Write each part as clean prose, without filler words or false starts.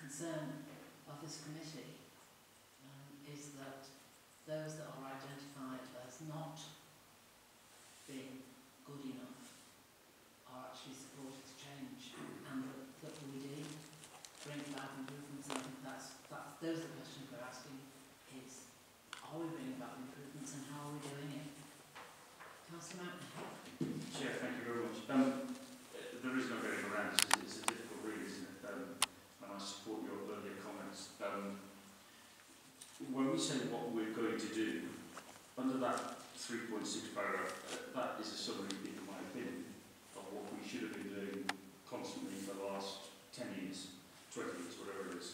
concern of this committee is that those that are identified as not being good enough are actually supported to change, and that we do bring about improvements. And I think those are the questions we're asking is, are we bringing about improvements and how are we doing it? Councillor Mountain. Chair, thank you very much. There is no getting around this. It's a difficult read, isn't it? And I support your earlier comments. When we say what we're going to do, under that 3.6 paragraph, that is a summary, in my opinion, of what we should have been doing constantly for the last 10 years, 20 years, whatever it is.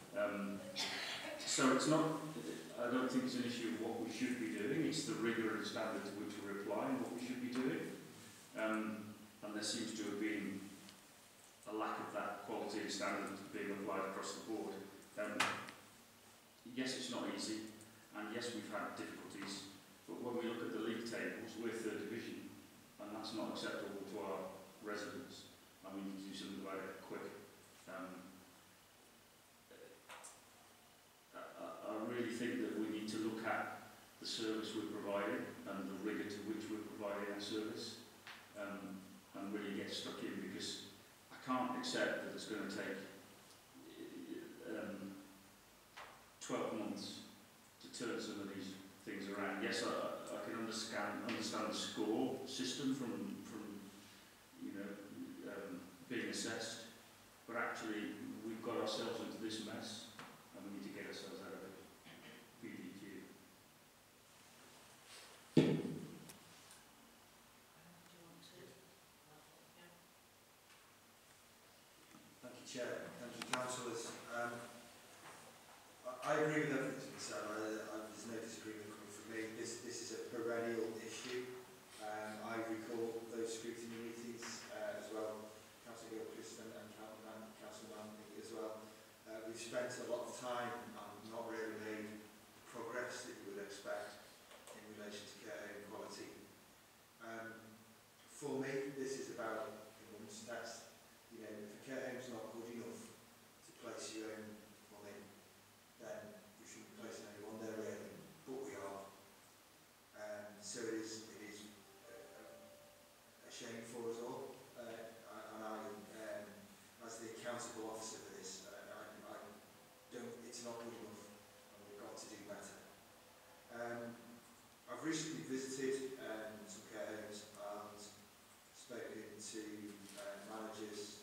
So it's not, I don't think it's an issue of what we should be doing, it's the rigour and standard to which we're applying what we should be doing. And there seems to have been a lack of that quality and standard being applied across the board. Yes, it's not easy, and yes, we've had difficulties, but when we look at the league tables, we're third division, and that's not acceptable to our residents, and we need to do something about it quick. I really think that we need to look at the service we're providing and the rigour to which we're providing that service, and really get stuck in, because I can't accept that it's going to take 12 months to turn some of these things around. Yes, I can understand the score system from being assessed, but actually we've got ourselves into this mess and we need to get ourselves out of it. PDQ. Thank you, Chair. Thank you, councillors. I agree with everything that's been said. There's no disagreement coming from me. This is a perennial issue. I recall those scrutiny meetings as well, Councillor Gilchrist and Councillor Manley as well. We've spent a lot of time and not really made progress that you would expect in relation to care home quality. For me, this is about the mum's test. You know, if a care home's not good enough to place your own money, then we shouldn't be placing anyone there really, but we are. So it is a shame for us all, and I, as the accountable officer for this, it's not good enough, and we've got to do better. I've recently visited some care homes and spoken to managers,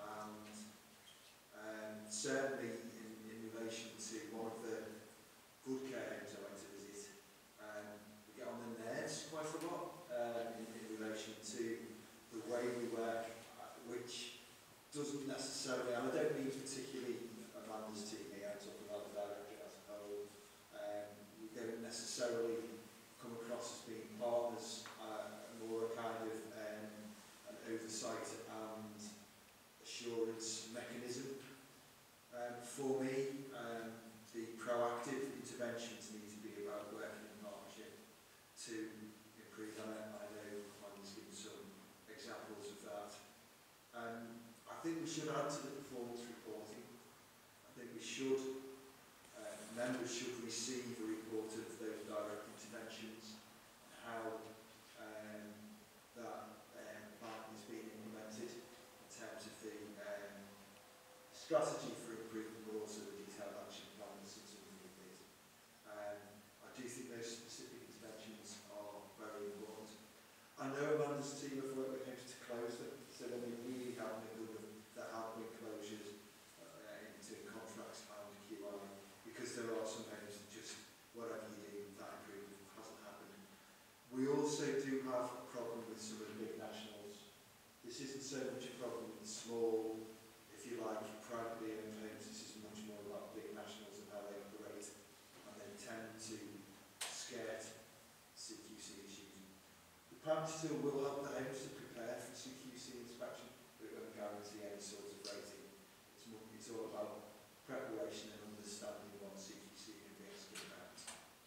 and certainly in relation to one of the good care homes I went to visit, we get on the nerves quite a lot in relation to the way we work, which doesn't necessarily, and I don't mean particularly Amanda's team here, I'm talking about the director as a whole, we don't necessarily come across as being partners, more a kind of an oversight and assurance mechanism. For me, the proactive interventions need to be about working in partnership to improve on it. I know Amanda's given some examples of that. I think we should add to the performance reporting. I think we should, members should receive a report of those direct interventions, how that plan is being implemented in terms of the strategy for improvement, but also the detailed action plan that's submitted. I do think those specific interventions are very important. I know Amanda's team have worked with homes to close them, so then we really have a good of there have been closures into contracts and QI, because there are some homes that just, whatever you do, that improvement hasn't happened. We also do have a problem with some of the big nationals. This isn't so much a problem with small, if you like, privately owned homes. This is much more about big nationals and how they operate, and they tend to skirt CQC issues. The plan still will help the homes to prepare for CQC inspection, but it won't guarantee any sort of rating. It's all about preparation and understanding what CQC can be asking about.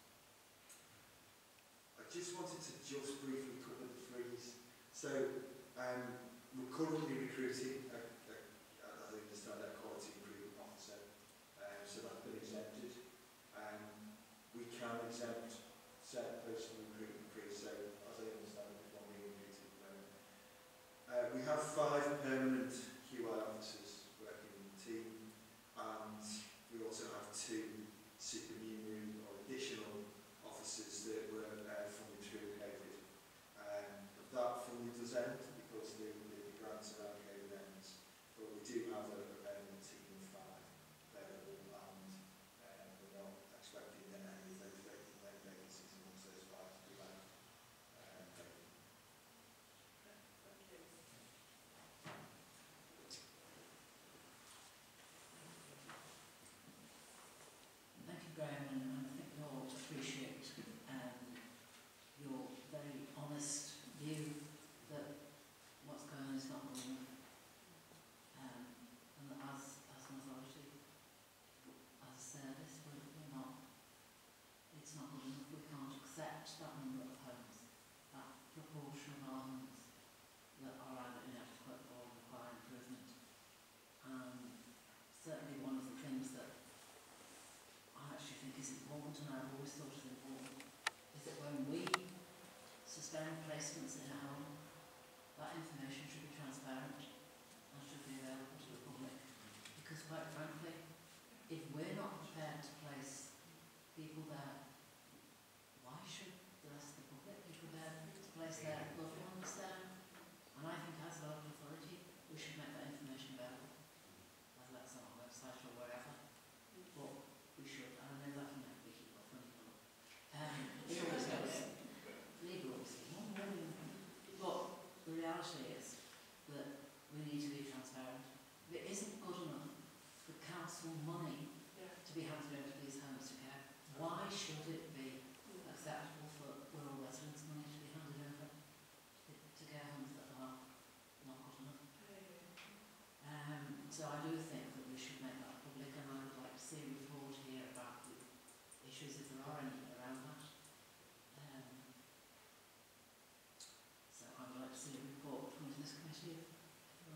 I just wanted to just briefly cover the freeze. So we're currently recruiting, as I understand, a quality improvement officer.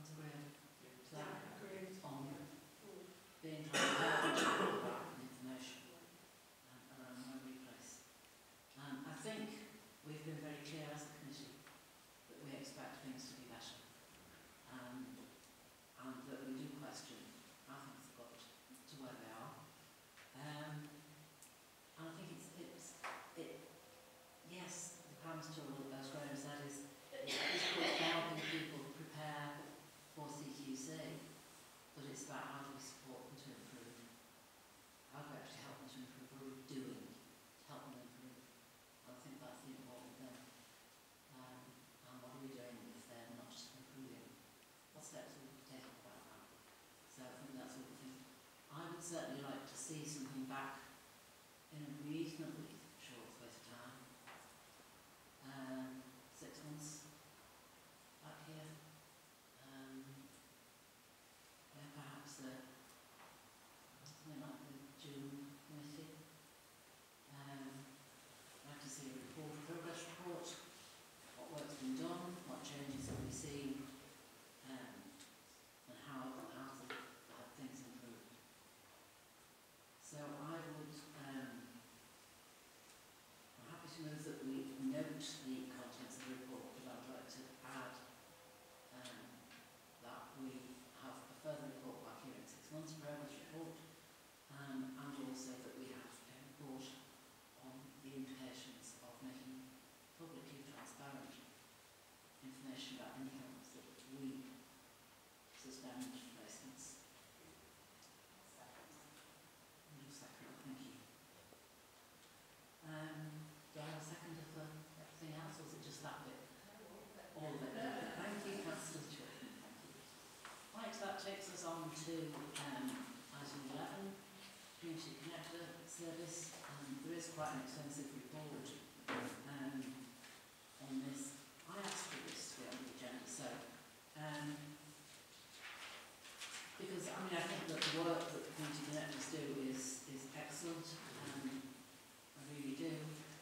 Everyone's agreed to that? Agreed. On being transparent about information around Memory Place. I think we've been very clear as a committee that we expect things to be better, and that we do question how things have got to where they are. And I think yes, the PAMS tool, as Graham said, is good for helping people prepare for CQC, but it's about how do we support them to improve. How do we actually help them to improve? What are we doing to help them improve? I think that's the important thing. And what are we doing if they're not improving? What steps will we take about that? So I think that's all the thing. I would certainly like to see something back in a reasonably short space of time. 6 months back here. Yeah, perhaps something like the June committee. I'd like to see a progress report, what work's been done, what changes have we seen, and how have things improved. So I would, I'm happy to move that we note the contents of the report, but I'd like to add that we have a further report back here in 6 months, progress report, and also that we have a report on the implications of making publicly transparent information about any homes that we suspend placements. Second, thank you. Do I have a second of everything else, or is it just that bit? All of it. Thank you, Councillor Chilton. Thank you. Right, that takes us on to item 11, Community Connector Service. There is quite an extensive report on this. I asked for this to be on the agenda, so because I think that the work that Community Connectors do is excellent. I really do.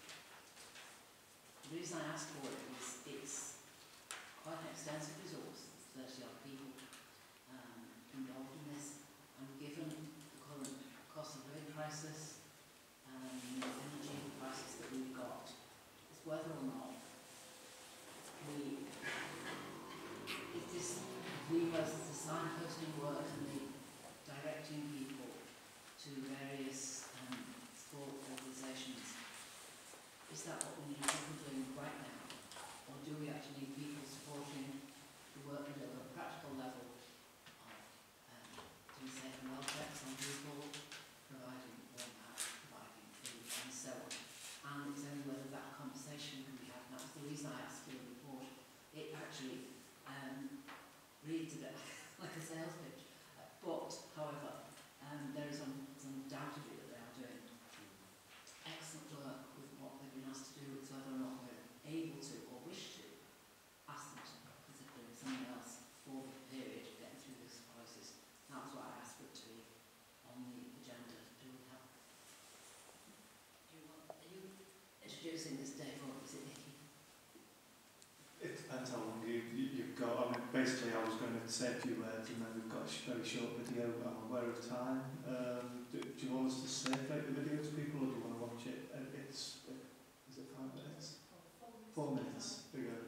The reason I asked for it is it's quite an extensive resource, 30 odd people involved in this, and given the current cost of living crisis and the energy crisis that we've got, it's whether or not both the signposting work and the directing people to various sport organisations, is that what we need people doing right now? Or do we actually need people supporting the work at a practical level of doing safe and well checks on people, providing warm house, providing food and so on? And it's only whether that conversation can be had. And that's the reason I asked for the report. It actually reads a bit like a sales pitch. But, however, there is undoubtedly that they are doing excellent work with what they've been asked to do. It's whether or not we're able to or wish to ask them to consider doing something else for the period of getting through this crisis. That's why I asked for it to be on the agenda. Do we have? Are you introducing this, Dave, or is it Nicky? It depends how long you've got. I mean, basically, I was going to say a few words, and then we've got a very short video. I'm aware of time. Do you want us to circulate the video to people, or do you want to watch it? Is it 5 minutes? 4 minutes. There you go.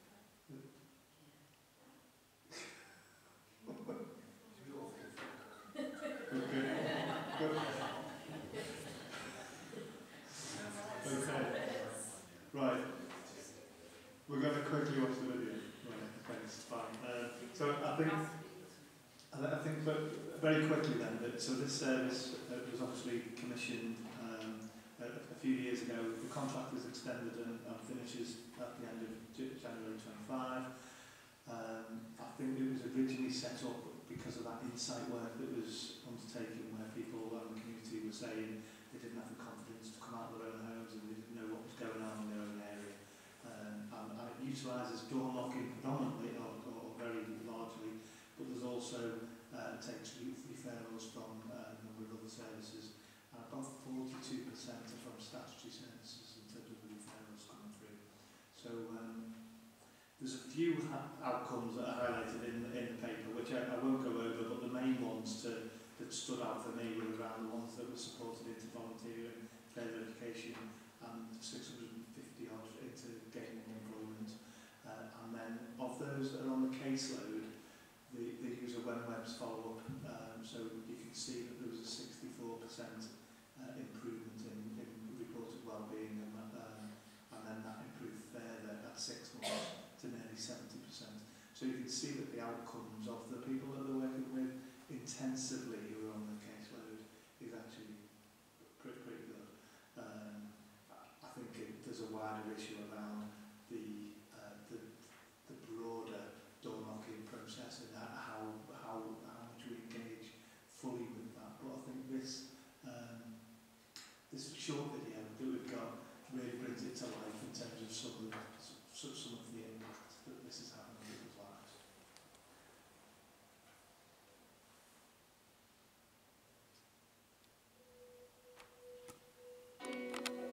Okay. Right. We're going to quickly watch the video. Right, okay, it's fine. So I think, but very quickly then, so this service was obviously commissioned a few years ago. The contract was extended and finishes at the end of January 25. I think it was originally set up because of that insight work that was undertaken, where people in the community were saying they didn't have the confidence to come out of their own homes and they didn't know what was going on in their own area. And it utilises door knocking predominantly, or very largely, but there's also takes referrals from a number of other services, and about 42% are from statutory services in terms of the referrals coming through. So there's a few outcomes that are highlighted in the paper. which I won't go over, but the main ones that stood out for me were around the ones that were supported into volunteering, further education, and 650 odd into gaining employment. And then of those that are on the caseload, the user WebWeb's follow-up, so you can see that there was a 64% improvement in reported well-being, and then that improved further at 6 months to nearly 70%. So you can see that the outcomes of the people that they're working with intensively